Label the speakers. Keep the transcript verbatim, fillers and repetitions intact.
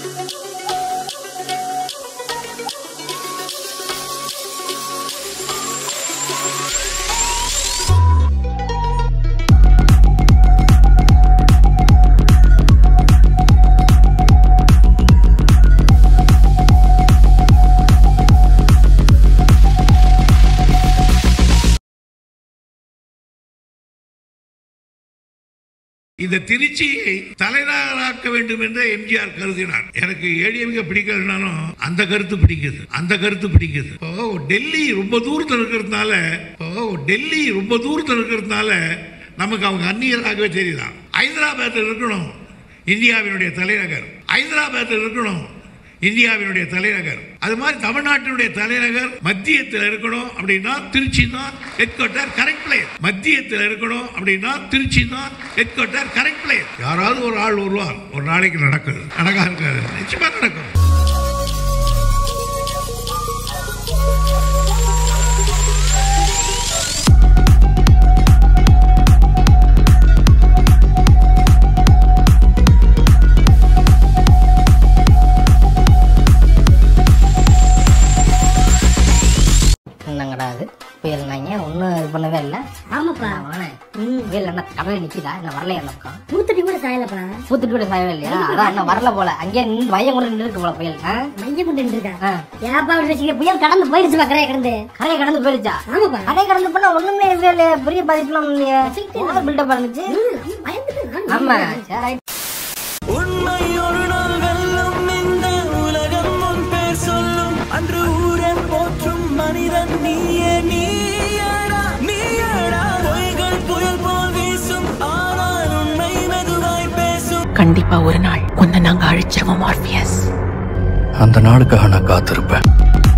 Speaker 1: இந்த திருச்சியை தலைநகராக்க வேண்டும் என்று எம்ஜிஆர் கருதினார். எனக்கு ஏடிஎம்கே பிடிக்கலனாலும் அந்த கருத்து பிடிக்குது, அந்த கருத்து பிடிக்குது. இப்போ டெல்லி ரொம்ப தூரத்தில் இருக்கிறதுனால இப்போ டெல்லி ரொம்ப தூரத்தில் இருக்கிறதுனால நமக்கு அவங்க அந்நியராகவே தெரியுதான். ஹைதராபாத்தில் இருக்கணும் இந்தியாவினுடைய தலைநகர், ஹைதராபாத்தில் இருக்கணும் இந்தியாவினுடைய தலைநகர். அது மாதிரி தமிழ்நாட்டினுடைய தலைநகர் மத்தியத்தில் இருக்கணும் அப்படின்னா திருச்சி தான் ஹெட் குவார்ட்டர், கரெக்ட் பிளேஸ். மத்தியத்தில் இருக்கணும் அப்படின்னா திருச்சி தான் ஹெட் குவார்ட்டர், கரெக்ட் பிளேஸ். யாராவது ஒரு ஆள் வருவார், ஒரு நாளைக்கு நடக்குது, நடக்கா இருக்காது, நிச்சயமா நடக்கும்.
Speaker 2: புயல்னாங்க ஒன்றும் இது பண்ணவே இல்லை. ஆமாப்பா புயல் என்ன கடலை நிற்கிதா என்ன வரல என்னக்கா பூத்துட்டி கூட சாயலப்பா பூத்துட்டி கூட சாயவே இல்லையா? அதான் என்ன வரல போல அங்கே மையம் கூட நின்று இருக்கு போல புயல் மையம் கொண்டு நின்று இருக்கா. ஏப்பா வச்சுக்க புயல் கடந்து போயிடுச்சுப்பா, கரையை கடந்து கரையை கடந்து போயிடுச்சா? ஆமாப்பா கரையை கடந்து போனா ஒண்ணுமே பெரிய பாதிப்புலாம் இல்லையா? பில்டப் இருந்துச்சு. ஆமா சரி. உண்மை ஒரு நாள் வெல்லும் இந்த உலகம் முன் பேர் சொல்லும் அன்று ஊரே போற்றும் மனிதன் நீயே நீயடா நீயடா பொய்கள் புயல் போல் வீசும் ஆனால் உண்மை மெதுவாய் பேசும். கண்டிப்பா ஒரு நாள் உன்னை நாங்க அழிச்சிருவோம் மார்பியஸ்.
Speaker 3: அந்த நாளுக்காக நான் காத்திருப்பேன்.